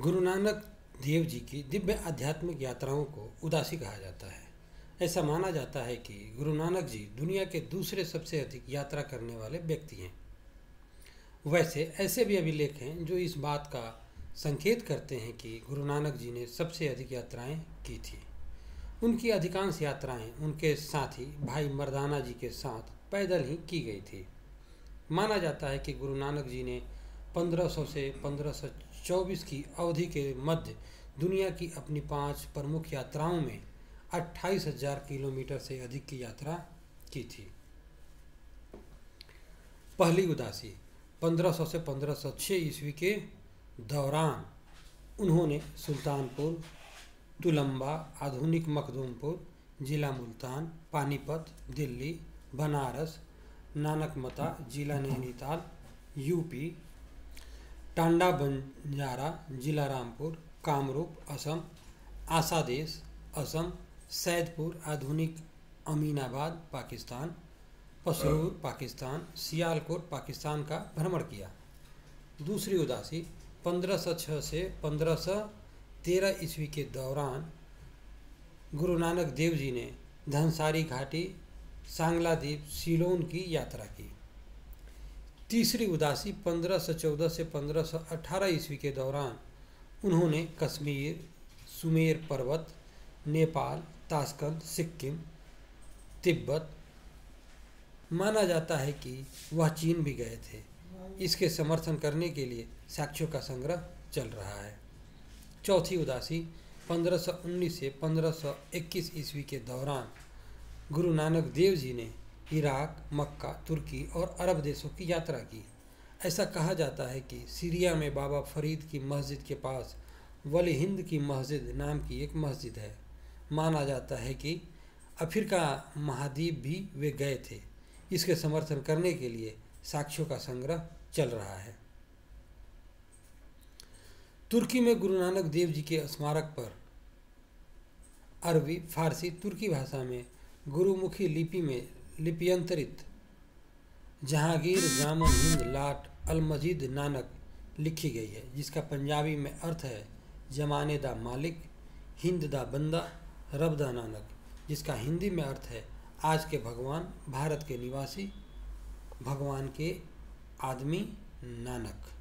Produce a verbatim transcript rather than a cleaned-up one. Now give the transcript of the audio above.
गुरु नानक देव जी की दिव्य आध्यात्मिक यात्राओं को उदासी कहा जाता है। ऐसा माना जाता है कि गुरु नानक जी दुनिया के दूसरे सबसे अधिक यात्रा करने वाले व्यक्ति हैं। वैसे ऐसे भी अभिलेख हैं जो इस बात का संकेत करते हैं कि गुरु नानक जी ने सबसे अधिक यात्राएं की थी। उनकी अधिकांश यात्राएं उनके साथी भाई मर्दाना जी के साथ पैदल ही की गई थी। माना जाता है कि गुरु नानक जी ने पंद्रह सौ से पंद्रह सौ चौबीस की अवधि के मध्य दुनिया की अपनी पांच प्रमुख यात्राओं में अट्ठाईस हजार किलोमीटर से अधिक की यात्रा की थी। पहली उदासी पंद्रह सौ से पंद्रह सौ छह ईस्वी के दौरान उन्होंने सुल्तानपुर, तुलंबा, आधुनिक मखदूमपुर, जिला मुल्तान, पानीपत, दिल्ली, बनारस, नानकमता, जिला नैनीताल, यूपी, टांडा बंजारा, जिला रामपुर, कामरूप, असम, आसादेश, असम, सैदपुर, आधुनिक अमीनाबाद, पाकिस्तान, पसरूर, पाकिस्तान, सियालकोट, पाकिस्तान का भ्रमण किया। दूसरी उदासी पंद्रह सौ छह से पंद्रह सौ तेरह ईस्वी के दौरान गुरु नानक देव जी ने धनसारी घाटी, सांगला द्वीप, सीलोन की यात्रा की। तीसरी उदासी पंद्रह सौ चौदह से पंद्रह सौ अठारह ईस्वी के दौरान उन्होंने कश्मीर, सुमेर पर्वत, नेपाल, ताशकंद, सिक्किम, तिब्बत, माना जाता है कि वह चीन भी गए थे। इसके समर्थन करने के लिए साक्ष्यों का संग्रह चल रहा है। चौथी उदासी पंद्रह सौ उन्नीस से पंद्रह सौ इक्कीस ईस्वी के दौरान गुरु नानक देव जी ने इराक, मक्का, तुर्की और अरब देशों की यात्रा की। ऐसा कहा जाता है कि सीरिया में बाबा फरीद की मस्जिद के पास वली हिंद की मस्जिद नाम की एक मस्जिद है। माना जाता है कि अफ्रीका महाद्वीप भी वे गए थे। इसके समर्थन करने के लिए साक्ष्यों का संग्रह चल रहा है। तुर्की में गुरु नानक देव जी के स्मारक पर अरबी, फारसी, तुर्की भाषा में गुरुमुखी लिपि में लिप्यंतरित जहांगीर जामन हिंद लाट अल मजीद नानक लिखी गई है, जिसका पंजाबी में अर्थ है जमाने दा मालिक, हिंद दा बंदा, रब दा नानक, जिसका हिंदी में अर्थ है आज के भगवान, भारत के निवासी, भगवान के आदमी नानक।